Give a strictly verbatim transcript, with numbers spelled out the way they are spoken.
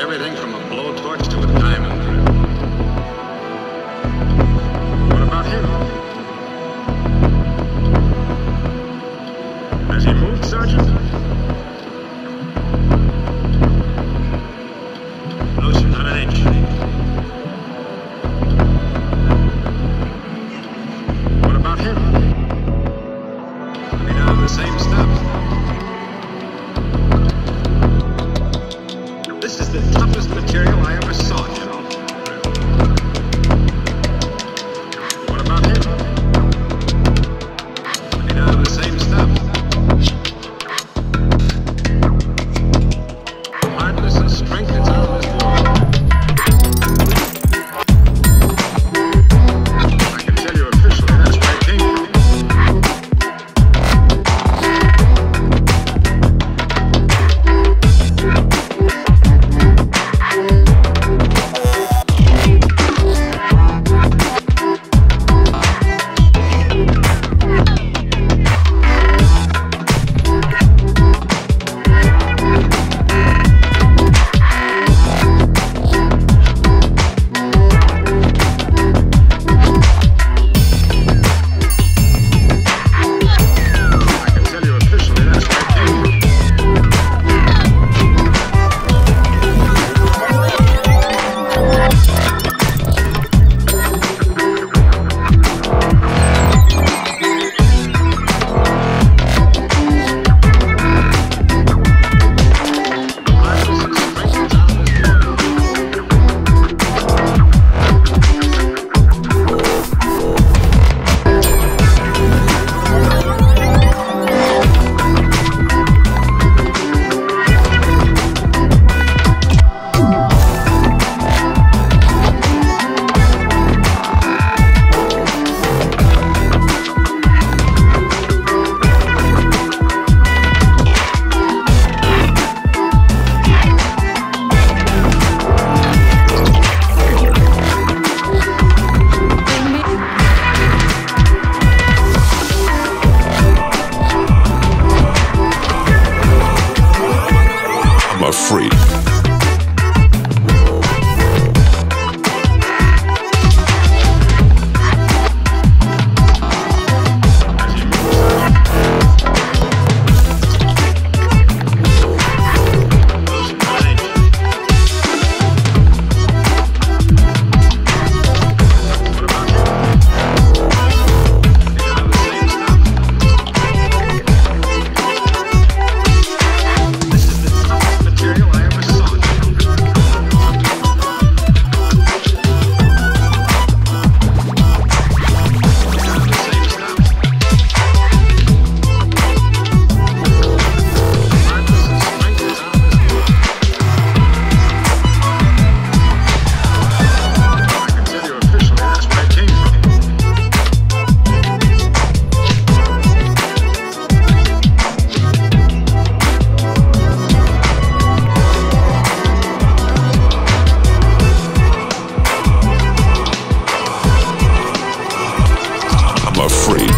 everything from a blowtorch to a diamond drill. What about him? Has he moved, Sergeant? Lucian, not an inch. What about him? Made out of the same stuff. This is the toughest material I ever saw, you know. What about him? Made out of the same stuff. Hardness and strength, it's out of this world. I can tell you officially that's where it came from. Afraid. I'm afraid.